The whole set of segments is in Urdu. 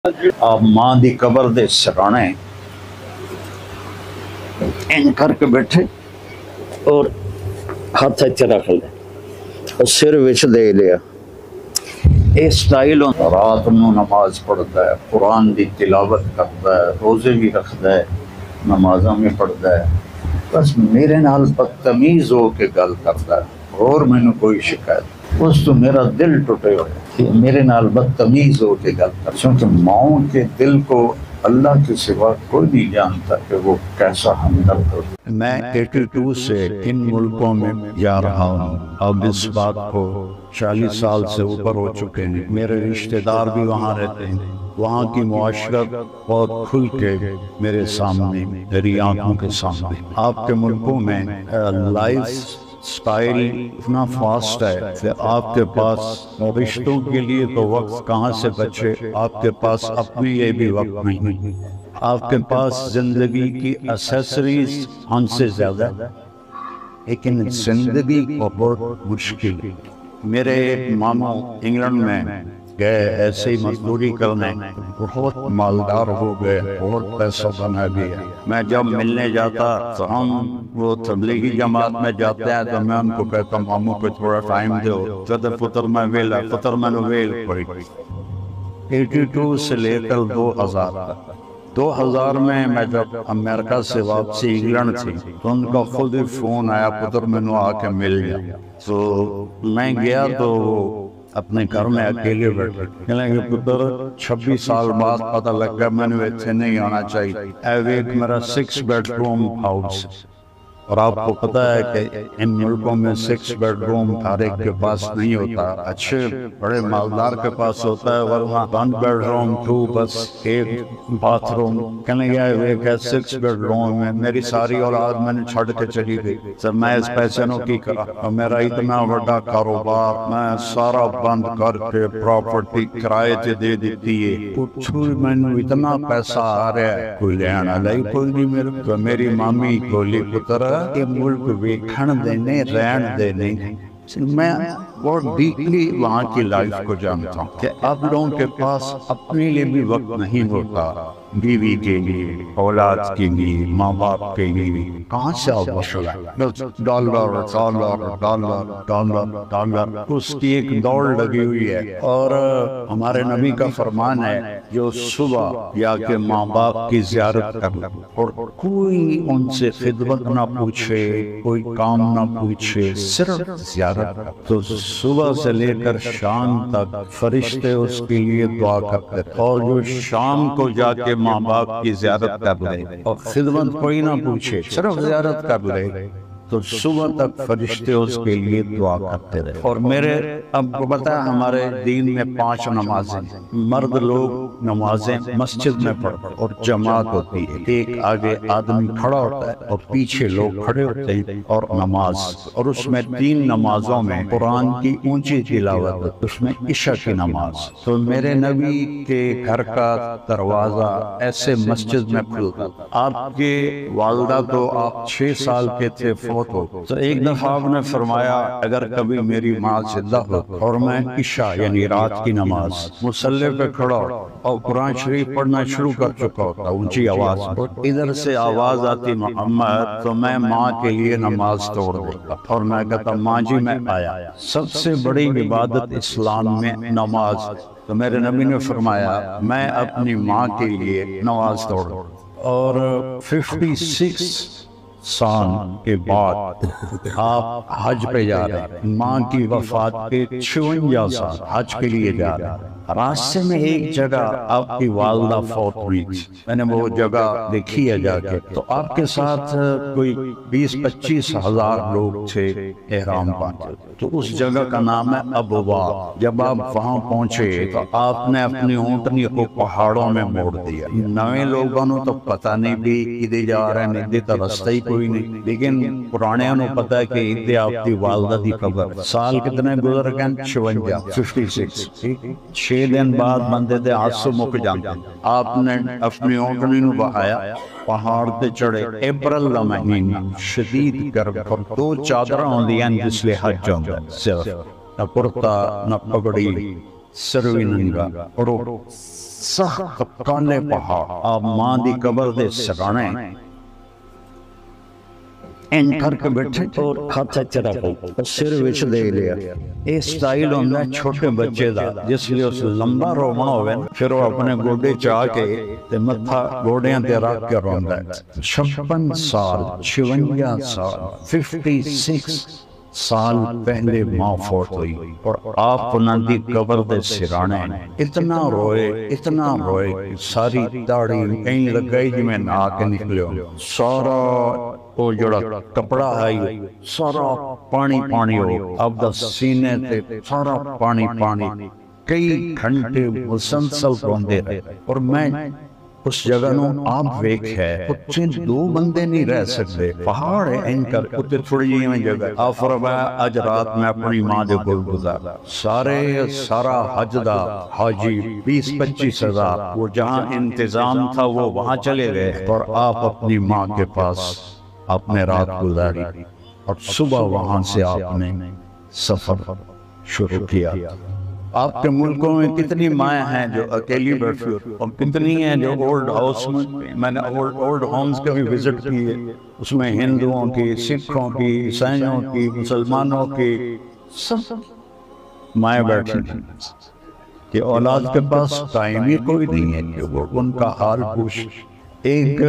آپ ماں دی قبر دے سرانے این کر کے بیٹھے اور ہاتھ اچھا رکھ لے اور سر وچ دے لیا. اے سٹائل رات نو نماز پڑھتا ہے، قرآن دی تلاوت کرتا ہے، روزے بھی رکھتا ہے، نمازاں بھی پڑھتا ہے، بس میرے نال بدتمیز ہو کے گل کرتا ہے اور مینوں کوئی شکایت. اس تو میرا دل ٹوٹے ہوئے کہ میرے نال بدتمیز ہو کے گل کر، چونکہ ماؤں کے دل کو اللہ کے سوا کوئی نہیں جانتا کہ وہ کیسا ہمدرد ہو. میں 82 سے ان ملکوں میں جا رہا ہوں. اب اس بات کو 40 سال سے اوپر ہو چکے ہیں. میرے رشتہ دار بھی وہاں رہتے ہیں. وہاں کی معاشرت بہت کھل کے میرے سامنے، میری آنکھوں کے سامنے. آپ کے ملکوں میں لائف سٹائل اتنا فاسٹ ہے کہ آپ کے پاس رشتوں کے لیے تو وقت کہاں سے بچے، آپ کے پاس اپنے لیے بھی وقت نہیں. آپ کے پاس زندگی کی ایسیسریز ہم سے زیادہ، لیکن زندگی کو بہت مشکل. میرے ماموں انگلینڈ میں گئے ایسے ہی مزدوری کرنے، بہت مالدار ہو گئے، بہت پیسہ بنا گیا. میں جب ملنے جاتا تو ہم وہ تبلیغی جماعت میں جاتے ہیں تو میں ان کو کہتا ہوں ماموں کو تھوڑا ٹائم دو، جب پتر میں ویلا پتر میں ویل پڑی. 82 سے لے کر 2000 میں جب امریکہ سے واپسی انگلینڈ تھی تو ان کا خود ہی فون آیا، پتر میں آ کے مل گیا. تو میں گیا تو اپنے گھر میں اکیلے بیٹھے، کہنے کہ پتر 26 سال بعد پتہ لگا میں نے اتنے نہیں آنا چاہیے. ایک میرا 6 بیڈ روم ہاؤس، اور آپ کو پتہ ہے کہ ان ملکوں میں 6 بیڈ روم ہر ایک کے پاس نہیں ہوتا. اچھے بڑے مالدار کے پاس ہوتا ہے، ورنہ 1 بیڈ روم 2 بس ایک باتھ روم. کہنے گیا ایک ہے 6 بیڈ روم میں میری ساری اولاد میں نے چھڑ کے چلی گئی. سر میں اس پیسے نو کی کرا، اور میرا اتنا بڑا کاروبار میں سارا بند کر کے پراپرٹی کرائے تے دے دیتی ہے. میں نے اتنا پیسہ آ رہا ہے، کوئی لینا لئی کوئی نہیں. میری مامی بولی پتر کہ ملک ویکھن دینے رہن دینے. میں بہت ڈیپلی وہاں کی لائف کو جانتا ہوں کہ اب لوگوں کے پاس اپنے لیے بھی وقت نہیں ہوتا، بیوی کے لیے، اولاد کے لیے، ماں باپ کے لیے. کہاں سے dollar dollar dollar dollar dollar اس کی ایک دوڑ لگی ہوئی ہے. اور ہمارے نبی کا فرمان ہے جو صبح یا کہ ماں باپ کی زیارت کر اور کوئی ان سے خدمت نہ پوچھے، کوئی کام نہ پوچھے، صرف زیارت. تو صبح سے لے کر شام تک فرشتے اس کے لیے دعا کرتے، اور جو شام کو جا کے ماں باپ کی زیارت کر لے اور خدمت کوئی نہ پوچھے، صرف زیارت کر لے، تو صبح تک فرشتے اس کے لیے دعا کرتے رہے. اور میرے اب کو پتا ہے ہمارے دین میں 5 نمازیں، مرد لوگ نمازیں مسجد میں پڑھتے اور جماعت ہوتی ہے. ایک آگے آدمی کھڑا ہوتا ہے اور پیچھے لوگ کھڑے ہوتے ہیں اور نماز. اور اس میں 3 نمازوں میں قرآن کی اونچی تلاوت، اس میں عشاء کی نماز. تو میرے نبی کے گھر کا دروازہ ایسے مسجد میں کھلتا. آپ کے والدہ تو آپ 6 سال کے تھے تو ایک دفعہ آپ نے فرمایا اگر کبھی میری ماں زندہ ہو اور میں عشاء یعنی رات کی نماز مصلی پہ کھڑا اور قرآن شریف پڑھنا شروع کر چکا ہوتا اونچی آواز میں، ادھر سے آواز آتی محمد، تو میں ماں کے لیے نماز توڑ دیتا اور میں کہتا ماں جی میں آیا. سب سے بڑی عبادت اسلام میں نماز. تو میرے نبی نے فرمایا میں اپنی ماں کے لیے نماز توڑ. اور 56 سال کے بعد آپ حج پہ جا رہے ہیں. ماں کی وفات کے 56 سال حج کے لیے جا رہے ہیں. راستے میں ایک جگہ آپ کی والدہ فوت ہوئی تھی، میں نے وہ جگہ دیکھی ہے جا کے. تو آپ کے ساتھ کوئی 20-25 ہزار لوگ تھے احرام باندھے. تو اس جگہ کا نام ہے ابوا. جب آپ وہاں پہنچے تو آپ نے اپنی اونٹنی کو پہاڑوں میں موڑ دیا. نئے لوگوں نے تو پتہ نہیں بھی ادھر جا رہے ہیں، ادھر تو رستہ ہی کوئی نہیں، لیکن پرانے انہوں پتہ ہے کہ ادھر آپ کی والدہ دی قبر. سال کتنے گزر گئے؟ 56. 6 دن بعد بندے دے آنسو مک جاندے. آپ نے اپنی اونٹنی نو بہایا، پہاڑ تے چڑھے. اپریل دا مہینہ، شدید گرم، اور 2 چادراں ہوندیاں جس لئے حج ہوندا ہے. صرف نہ کرتا نہ پگڑی، سر بھی ننگا. اور سخت کالے پہاڑ آپ ماں دی قبر دے سرانے این کر کے بیٹھے اور کھاتا چرا پاؤ سر وچ دے لیا اے سٹائل ہوندہ ہے چھوٹے بچے دا جس لیے اس لمبا رومنا ہوئے پھر وہ اپنے گوڑے چاہ کے تے متھا گوڑیاں تے رکھ کے روندہ ہے 56 سال 56 سال 56 سال پہلے ماں فوت ہوئی اور آپ انہوں دی قبر دے سرانے اتنا روئے ساری داڑھی کہیں لگائی جی میں نہ کے نکلے ہوں سارا وہ جڑا کپڑا آئی سارا پانی ہو اب دا سینے تے سارا پانی کئی گھنٹے مسلسل روندے رہے اور میں اس جگہ نو آپ ویک ہے اتنے دو بندے نہیں رہ سکتے پہاڑ ہے اینکر اتنے تھوڑی جی میں جگہ آپ فرمایا آج رات میں اپنی ماں دے گل گزارا سارا حج دا حاجی 20-25 ہزار وہ جہاں انتظام تھا وہ وہاں چلے گئے اور آپ اپنی ماں کے پاس آپ نے رات گزاری اور صبح وہاں سے آپ نے سفر شروع کیا آپ کے ملکوں میں کتنی مائیں ہیں جو اکیلی بیٹھی اور کتنی ہیں جو اولڈ ہاؤس میں نے اولڈ ہومز کے بھی وزٹ کیے اس میں ہندوؤں کی سکھوں کی عیسائیوں کی مسلمانوں کی سب مائیں بیٹھی تھیں کہ اولاد کے پاس ٹائم ہی کوئی نہیں ہے کہ وہ ان کا حال پوچھ ایک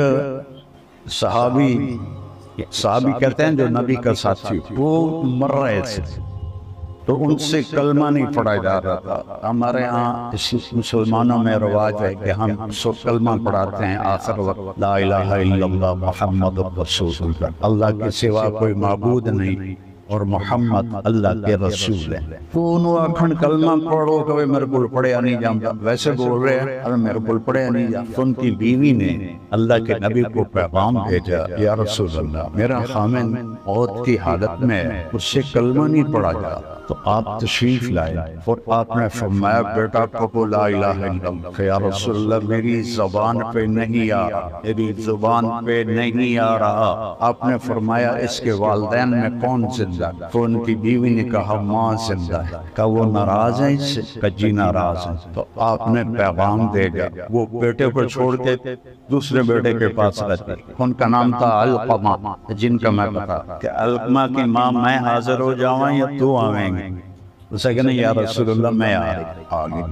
صحابی کہتے ہیں جو نبی کا ساتھی وہ مر رہے تھے تو ان سے کلمہ نہیں پڑھا جا رہا تھا ہمارے ہاں مسلمانوں میں رواج ہے کہ ہم کلمہ پڑھاتے ہیں آخر وقت لا الہ الا اللہ محمد رسول اللہ اللہ کے سوا کوئی معبود نہیں اور محمد اللہ کے رسول ہے تو انہوں اکھن کلمہ پڑھو کہ میرے کو پڑھیا نہیں جانتا ویسے بول رہے ہیں اور میرے کو پڑھیا نہیں جانتا تو ان کی بیوی نے اللہ کے نبی کو پیغام بھیجا یا رسول اللہ میرا خامن موت کی حالت میں اس سے کلمہ نہیں پڑھا جا تو آپ تشریف لائے اور آپ نے فرمایا بیٹا کو لا الہ الا اللہ کہ یا رسول اللہ میری زبان پہ نہیں آ رہا آپ نے فرمایا اس کے والدین میں کون زندہ تو ان کی بیوی نے کہا ماں زندہ ہے کہ وہ ناراض ہیں اس سے کہ جی ناراض ہیں تو آپ نے پیغام دے گا وہ بیٹے کو چھوڑ کے دوسرے بیٹے کے پاس رہتے ان کا نام تھا القمہ جن کا میں بتا کہ القمہ کی ماں میں حاضر ہو جاؤں یا تو آویں گے اسے کہنے یا رسول اللہ میں آگے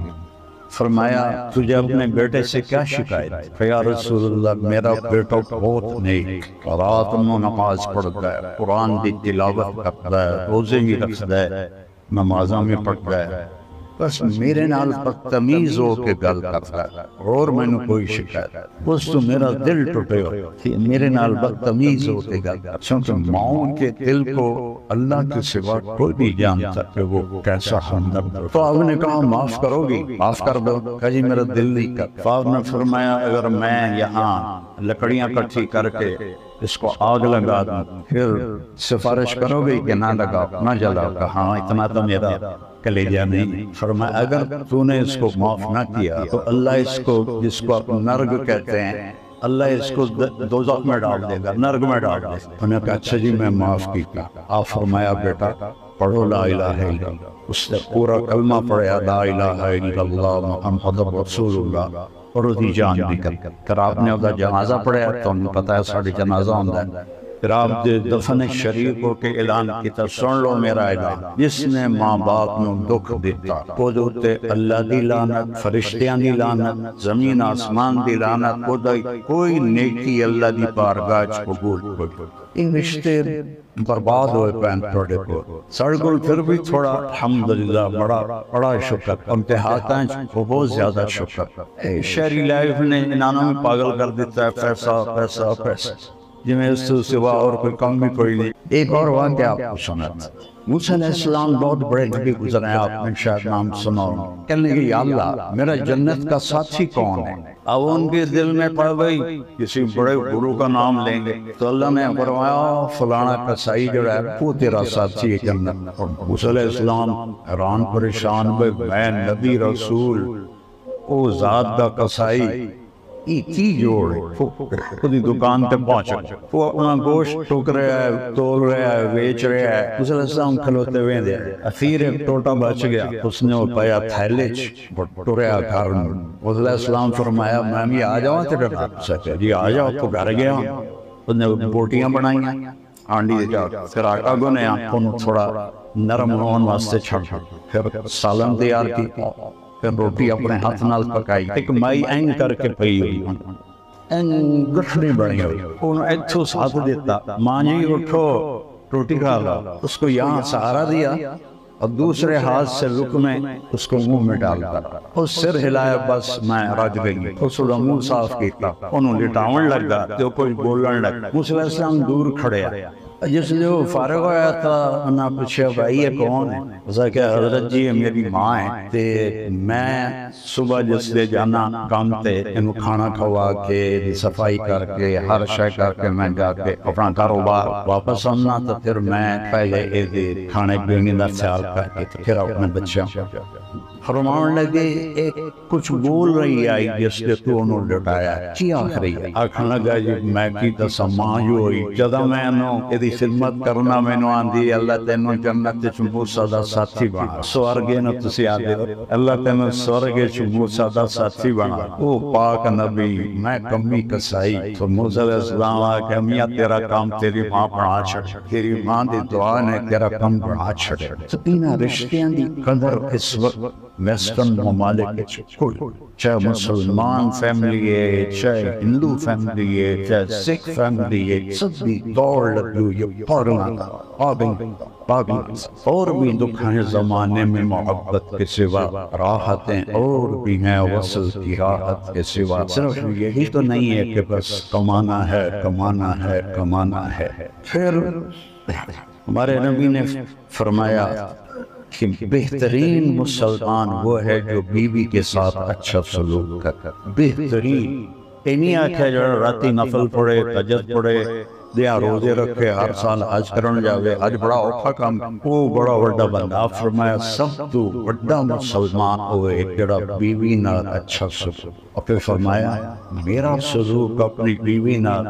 فرمایا تجھے اپنے بیٹے سے کیا شکایت کہ یا رسول اللہ میرا بیٹا بہت نیک رات میں نماز پڑھتا ہے قرآن دی تلاوت کرتا ہے روزے بھی رکھتا ہے نمازاں میں پڑھتا ہے بس میرے نال بدتمیز ہو کے گل کرتا ہے اور میں نے کوئی شکایت بس تو میرا دل ٹوٹے ہو میرے نال بدتمیز ہو کے گل کرتا چونکہ ماؤں کے دل کو اللہ کے سوا کوئی نہیں جانتا کہ وہ کیسا ہمدرد ہو تو آپ نے کہا معاف کرو گی معاف کر دو کہا جی میرا دل نہیں کرتا آپ نے فرمایا اگر میں یہاں لکڑیاں کٹھی کر کے اس کو آگ لگا دوں پھر سفارش کرو گی کہ نہ لگاؤ نہ جلاؤ کہ ہاں اتنا تو میرا کلیجہ نہیں فرمایا اگر تو نے اس کو معاف نہ کیا تو اللہ اس کو جس کو آپ نرگ کہتے ہیں اللہ اس کو دوزخ میں ڈال دے گا نرگ میں ڈال دے گا انہوں نے کہا اچھا جی میں معاف کیا آپ فرمایا بیٹا پڑھو لا الہ الا اللہ اس نے پورا کلمہ پڑھا لا الہ الا اللہ محمد رسول اللہ اور اس کی جان نکل کر آپ نے اس کا جنازہ پڑھا تو انہیں پتا ہے ساڑھے جنازہ ہوندہ ہے پھر آپ دفن شریف ہو کے اعلان کی طرح سن لو میرا اعلان جس نے ماں باپ میں دکھ دیتا کو دوتے اللہ دی لعنت فرشتیاں دی لعنت زمین آسمان دی لعنت کوئی نیکی اللہ دی بارگاہ قبول کوئی ان رشتے برباد ہوئے پہن توڑے کو سڑکل پھر بھی تھوڑا الحمدللہ بڑا شکر امتحاتاں کو بہت زیادہ شکر شہری لائف نے انانوں میں پاگل کر دیتا ہے پیسہ پیسہ پیسہ جی میں اس سے سوا اور کوئی کام بھی کوئی نہیں ایک اور واقعہ آپ کو سنا موسیٰ علیہ السلام بہت بڑے نبی گزرے ہیں آپ نے شاید نام سنا کہنے کہ یا اللہ میرا جنت کا ساتھی کون ہے اب ان کے دل میں پڑ گئی کسی بڑے گرو کا نام لیں گے تو اللہ نے فرمایا فلانا قصائی جو ہے وہ تیرا ساتھی ہے جنت اور موسیٰ علیہ السلام حیران پریشان میں نبی رسول او ذات دا قصائی کی جوڑ خود دکان پہ پہنچ گیا، وہ اپنا گوشت ٹوک رہا ہے، تول رہا ہے، بیچ رہا ہے، اس علیہ السلام کھلوتے ہوئے دے اخیر ایک ٹوٹا بچ گیا، اس نے وہ پایا تھیلے ٹوریا گھر میں، اس علیہ السلام فرمایا میں بھی آ جاؤں تیرے گھر سے؟ جی آ جاؤ، تو گھر گیا، اس نے بوٹیاں بنائیاں آنڈی جا، پھر آٹا گنیا، انہوں تھوڑا نرم ہون واسطے چھڑ، پھر سالن تیار کی، پھر روٹی اپنے ہاتھ نال پکائی، ایک مائی اینگ کر کے پئی ہوئی، اینگ گٹھنی بڑی ہوئی، انہوں ایتھو ساتھ دیتا، ماں جی اٹھو روٹی کھا لا، اس کو یہاں سہارا دیا اور دوسرے ہاتھ سے لقمے اس کو منہ میں ڈال کر اور سر ہلایا، بس میں رج گئی، اس کو منہ صاف کیتا، انہوں لٹاون لگا تو کوئی بولن لگا، موسیٰ علیہ السلام دور کھڑے آیا، جس لئے وہ فارغ ہویا تھا، انہاں پوچھا بھائی یہ کون ہے؟ اسا کہ حضرت جی یہ میری ماں ہے، تے میں صبح جس لئے جانا کام تے انہوں کھانا کھوا کے صفائی کر کے ہر شے کر کے میں جا کے اپنا کاروبار واپس آنا، تو پھر میں پہلے کھانے پینے کا خیال کر کے پھر اپنے بچوں فرمان لگے ایک کچھ بول رہی آئی جس لئے تو انہوں لٹایا ہے، کی آخ رہی ہے؟ آکھن لگا جی میں کی دسا ماں جو ہوئی جدہ میں انہوں ادھی خدمت کرنا میں نو آندھی اللہ تینوں جنت موسیٰ دا ساتھی بنا، سوارگے نو تسی آدھے اللہ تینوں سوارگے موسیٰ دا ساتھی بنا، او پاک نبی میں کمی کسائی، تو موسیٰ علیہ السلام آکے میاں تیرا کام تیری ماں بڑھا چھڑ، تیری ماں دی دعا نے تیرا کام بڑھا چھڑے، سپینہ رشتیاں دی قدر اس وقت ویسٹرن ممالک چاہے مسلمان فیملی ہے، چاہے ہندو فیملی ہے، چاہے سکھ فیملی ہے، سب بھی دوڑ لگی ہوئی پاگلوں اور بھی دکھائیں زمانے میں محبت کے سوا راحتیں اور بھی ہیں وصل کی راحت کے سوا، صرف یہی تو نہیں ہے کہ بس کمانا ہے کمانا ہے کمانا ہے۔ پھر ہمارے نبی نے فرمایا کہ بہترین مسلمان وہ ہے جو بیوی کے ساتھ اچھا سلوک کرتا، بہترین انہی آکھا جو راتی نفل پڑھے، تہجد پڑھے، دیا روزے رکھے، ہر سال حج کرن جاوے، حج بڑا اوکھا کام، وہ بڑا وڈا بندہ، فرمایا سب تو وڈا مسلمان ہوئے جڑا بیوی نال اچھا سلوک، اور پھر فرمایا میرا سلوک اپنی بیوی نال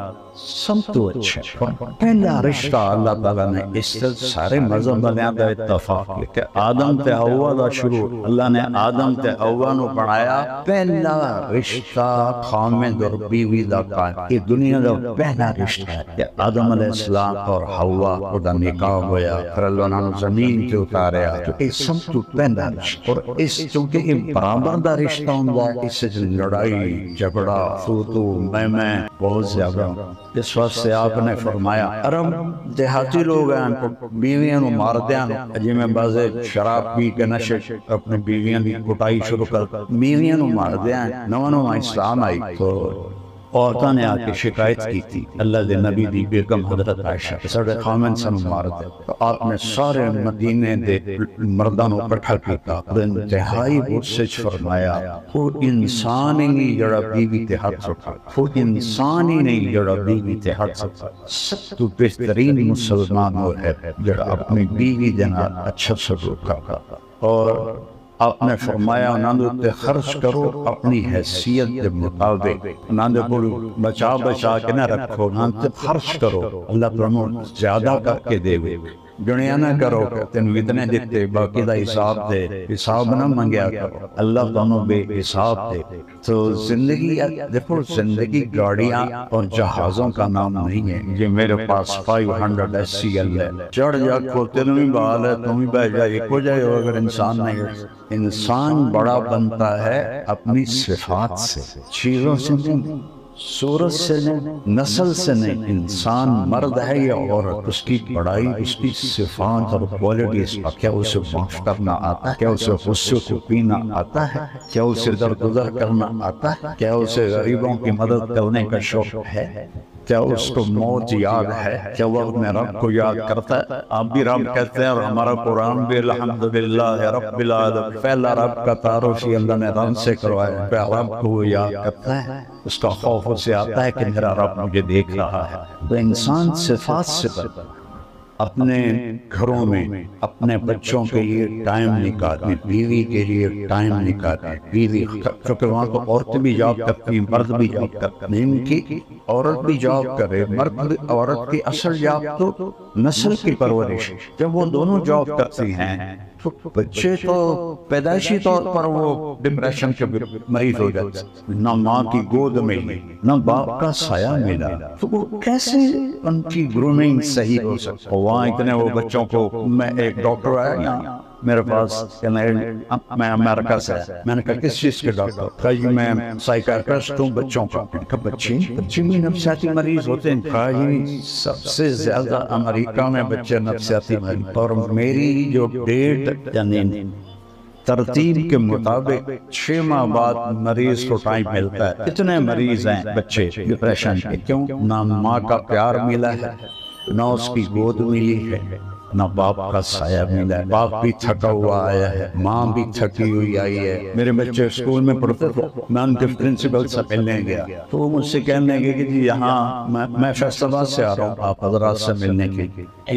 سب تو اچھا، پہلا رشتہ اللہ تعالیٰ نے اس سے سارے مذہب بنیاں دا اتفاق لکھے، آدم تے حوا دا شروع، اللہ نے آدم تے حوا نو بنایا، پہلا رشتہ خامد اور بیوی دا قائم، یہ دنیا دا پہلا رشتہ ہے کہ آدم علیہ السلام اور حوا دا نکاح ہویا، پھر اللہ نے زمین کے اتاریا، تو یہ سب تو پہلا رشتہ، اور اس چونکہ یہ برابر دا رشتہ ہوندا ہے، اس سے لڑائی جھگڑا فوتو میں بہت زیادہ، اس واسطے آپ نے فرمایا عرب دیہاتی لوگ ہیں بیویاں نو مار دیاں، جی میں بازے شراب پی کے نشے اپنے بیویاں دی کٹائی شروع کر بیویاں نو مار دیاں، نو اسلام آئی تو عورتوں نے آکے شکایت کی تھی اللہ دے نبی دی بیگم حضرت عائشہ ساڑھے خامن سنو مار دے، تو آپ نے سارے مدینے دے مردانوں کٹھا کیتا، انتہائی غصے فرمایا وہ انسان ہی نہیں جڑا بیوی تے ہاتھ اٹھا، وہ انسان ہی نہیں جڑا بیوی تے ہاتھ اٹھا، سب تو بہترین مسلمان وہ ہے جڑا اپنی بیوی دینا اچھا سلوک کرتا، اور آپ نے فرمایا انہوں نے خرچ کرو اپنی حیثیت کے مطابق، انہوں نے بولو بچا بچا کے نہ رکھو، انہوں نے خرچ کرو اللہ تمہیں زیادہ کر کے دے گے، جنیا نہ کرو کہ تینوں اتنے دیتے باقی دا حساب دے، حساب نہ منگیا کرو، اللہ تمہیں بے حساب دے۔ تو زندگی دیکھو زندگی گاڑیاں اور جہازوں کا نام نہیں ہے، یہ میرے پاس 500 SCL ہے، چڑھ جا کھوتے نمی بحال ہے تمہیں بہ جائے ایک ہو جائے ہو، اگر انسان نہیں ہے۔ انسان بڑا بنتا ہے اپنی صفات سے، چیزوں سے نہیں، صورت سے نہیں، نسل سے نہیں، انسان مرد ہے یا عورت، اس کی بڑائی اس کی صفات اور کوالٹیز، کیا اسے معاف کرنا آتا ہے، کیا اسے غصے کو پینا آتا ہے، کیا اسے درگزر کرنا آتا ہے، کیا اسے غریبوں کی مدد کرنے کا شوق ہے، کیا اس کو موت یاد ہے، کیا وہ اپنے رب کو یاد کرتا ہے۔ آپ بھی رب کہتے ہیں اور ہمارا قرآن بھی الحمدللہ رب العالمین، پہلا رب کا تعارف ہی اللہ نے رب سے کروایا، پہلا رب کو وہ یاد کرتا ہے، اس کا خوف اسے آتا ہے کہ میرا رب مجھے دیکھ رہا ہے۔ تو انسان صفات سے بنتا ہے۔ اپنے گھروں میں اپنے بچوں کے لیے ٹائم نکالیں، بیوی کے لیے ٹائم نکالیں، بیوی چونکہ وہاں تو عورت بھی جاب کرتی ہیں، مرد بھی جاب کرتے ہیں، ان کی عورت بھی جاب کرے، مرد عورت کی اصل جاب تو نسل کی پرورش، جب وہ دونوں جاب کرتی ہیں تو بچے تو پیدائشی طور پر وہ ڈپریشن کے مریض ہو جاتے، نہ ماں کی گود ملی نہ باپ کا سایہ ملا، تو وہ کیسے ان کی گرومنگ صحیح ہو سکتا؟ وہاں اتنے وہ بچوں کو، میں ایک ڈاکٹر آیا یہاں میرے پاس کہ میں امریکہ سے، میں نے کہا کس چیز کے ڈاکٹر؟ کہا جی میں سائیکیٹرسٹ ہوں بچوں کا۔ کہا بچے بھی نفسیاتی مریض ہوتے ہیں؟ کہا جی سب سے زیادہ امریکہ میں بچے نفسیاتی مریض، اور میری جو ڈیٹ یعنی ترتیب کے مطابق 6 ماہ بعد مریض کو ٹائم ملتا ہے۔ اتنے مریض ہیں بچے ڈپریشن کے، کیوں؟ نہ ماں کا پیار ملا ہے، نہ اس کی گود ملی ہے، نہ باپ کا سایہ ملا ہے، باپ بھی تھکا ہوا آیا ہے، ماں بھی تھکی ہوئی آئی ہے۔ میرے بچے اسکول میں پڑھتے تھے، میں ان کے پرنسپل سے ملنے گیا تو وہ مجھ سے کہنے لگے کہ جی یہاں میں فیصل آباد سے آ رہا ہوں آپ حضرات سے ملنے کے لیے،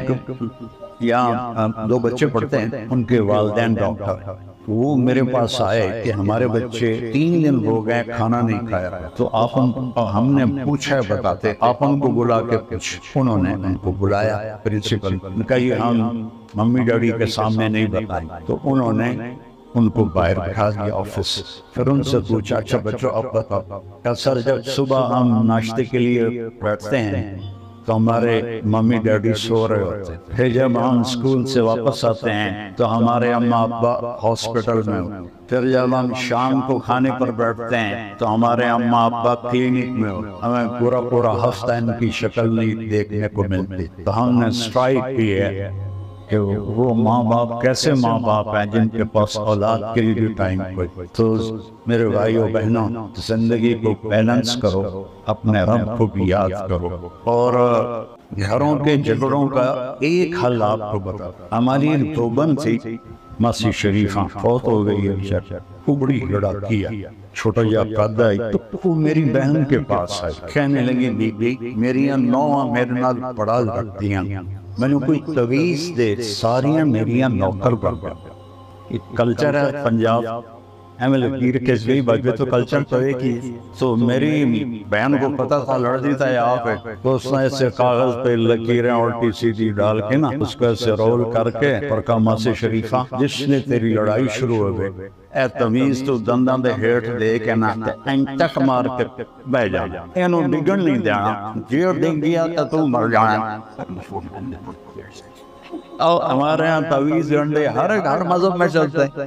یہاں 2 بچے پڑھتے ہیں، ان کے والدین ڈاکٹر، وہ میرے پاس آئے کہ ہمارے بچے 3 دن ہو گئے کھانا نہیں کھایا، تو ہم نے پوچھا بتاتے، آپ ان کو بلا کے پوچھ۔ انہوں نے ان کو بلایا، پرنسپل نے کہا یہ ہم ممی ڈیڈی کے سامنے نہیں بتائیں، تو انہوں نے ان کو باہر بٹھا دیا آفس، پھر ان سے پوچھا اچھا بچوں اب بتاؤ۔ کہ سر جب صبح ہم ناشتے کے لیے بیٹھتے ہیں تو ہمارے ممی ڈیڈی سو رہے ہوتے ہیں، پھر جب ہم اسکول سے واپس آتے ہیں تو ہمارے اماں ابا ہاسپٹل میں ہوتے ہیں، پھر جب ہم شام کو کھانے پر بیٹھتے ہیں تو ہمارے اماں ابا کلینک میں ہوتے ہیں، ہمیں پورا ہفتہ ان کی شکل نہیں دیکھنے کو ملتی۔ تو ہم نے اسٹرائک کی ہے کہ وہ ماں باپ کیسے ماں باپ ہیں جن کے پاس اولاد کے لیے بھی ٹائم کوئی۔ تو میرے بھائیوں بہنوں، زندگی کو بیلنس کرو، اپنے رب کو بھی یاد کرو، اور گھروں کے جھگڑوں کا ایک حل آپ کو بتا۔ ہماری ایک دیوبند تھی ماسی شریفہ، فوت ہو گئی ہے، وہ بڑی لڑاکی ہے، چھوٹا جا قد ہے، تو وہ میری بہن کے پاس آئی، کہنے لگی بی بی میری نوہاں میرے نال بڑا لڑتی ہیں، میں نے کوئی تویز دے ساریاں میریاں نوکر بن گئیں۔ کلچر ہے پنجاب، لکیر کے گئی بجے تو کلچر تو ایک ہی۔ تو میری بہن کو پتا تھا لڑتی تھا یہاں پہ، تو اس نے ایسے کاغذ پہ لکیریں الٹی سیدھی ڈال کے نا اس کو ایسے رول کر کے اور کہا ماسی شریفہ جس نے تیری لڑائی شروع ہو گئی اے تمیز تو دنداں دے ہیٹھ دے کے نا تک مار کے بہ جا، اینو ڈگن نہیں دینا، جیڑ ڈگ گیا تو مر جانا۔ اور ہمارے ہاں تویز ڈنڈے ہر مذہب میں چلتے ہیں۔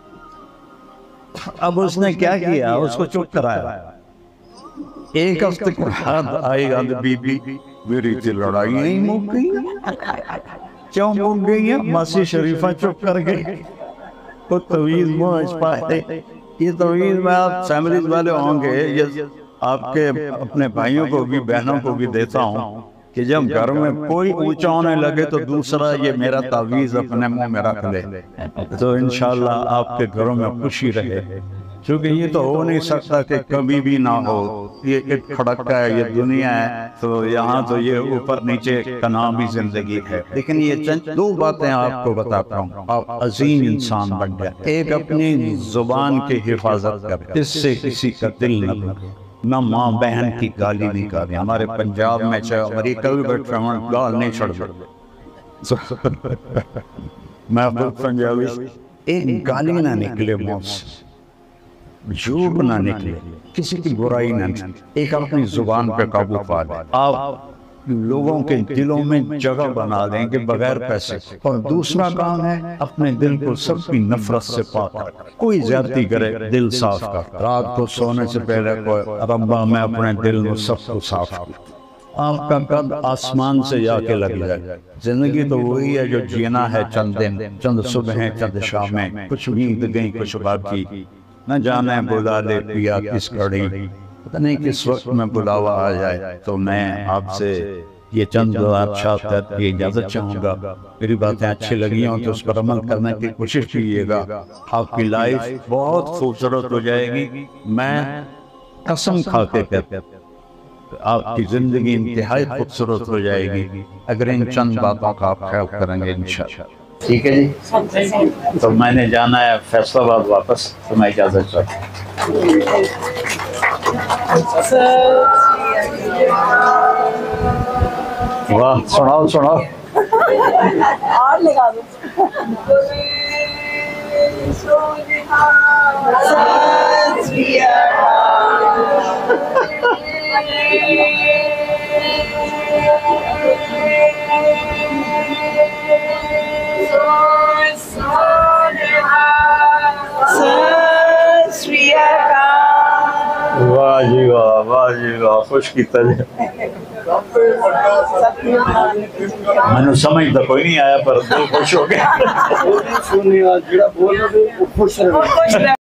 اب اس نے کیا کیا، اس کو چپ کرایا۔ ایک ہفتے کے بعد آئی گا بی بی میری تھی لڑائی نہیں مک گئی، کیوں مک گئی ہے؟ ماسی شریفہ چپ کر گئی، وہ تویز پہنچ پائے۔ یہ تویز میں آپ فیملیز والے ہوں گے، یہ آپ کے اپنے بھائیوں کو بھی بہنوں کو بھی دیتا ہوں کہ جب گھر میں کوئی اونچا ہونے لگے تو دوسرا یہ میرا تعویذ اپنے منہ میں رکھ لے، تو انشاءاللہ آپ کے گھروں میں خوشی رہے، کیونکہ یہ تو ہو نہیں سکتا کہ کبھی بھی نہ ہو، یہ ایک کھڑکا ہے، یہ دنیا ہے، تو یہاں تو یہ اوپر نیچے کا نام ہی زندگی ہے۔ لیکن یہ چند 2 باتیں آپ کو بتاتا ہوں، آپ عظیم انسان بن گئے۔ ایک اپنی زبان کی حفاظت کر، اس سے کسی کا دل نہ لگے، نہ ماں بہن کی گالی نہیں کاری۔ ہمارے پنجاب میں چاہے امریکہ بھی بیٹھے ہیں گال نہیں چھڑ دے، میں خود پنجابی، ایک گالی نہ نکلے منہ سے، جھوٹ نہ نکلے، کسی کی برائی نہ نکلے، ایک اپنی زبان پہ قابو پا لیں، آپ لوگوں کے دلوں میں جگہ بنا دیں کہ بغیر پیسے۔ اور دوسرا کام ہے اپنے دل کو سب کی نفرت سے پاک رکھیں، کوئی زیادتی کرے دل صاف کر، رات کو سونے سے پہلے کوئی ربا میں اپنے دل میں سب کو صاف کر، آپ کا قد آسمان سے جا کے لگ جائے۔ زندگی تو وہی ہے جو جینا ہے، چند دن، چند صبحیں، چند شامیں، کچھ نیند گئی کچھ باقی، نہ جانے بلا لے پیا کس گھڑی، پتہ نہیں کس وقت میں بلاوا آ جائے۔ تو میں آپ سے یہ چند بات کر کے اجازت چاہوں گا، میری باتیں اچھی لگی ہوں تو اس پر عمل کرنے کی کوشش کیجیے گا، آپ کی لائف بہت خوبصورت ہو جائے گی۔ میں قسم کھا کے کہتا ہوں، آپ کی زندگی انتہائی خوبصورت ہو جائے گی اگر ان چند باتوں کا آپ خیال کریں گے انشاءاللہ۔ ٹھیک ہے جی، تو میں نے جانا ہے فیصل آباد واپس، تو میں اجازت چاہتا ہوں۔ واہ، سناؤ سناؤ۔ اور لگا دو۔ واہ جی واہ، واہ جی واہ، خوش کیتا جی۔ میں نے سمجھ تو کوئی نہیں آیا پر دل خوش ہو گیا۔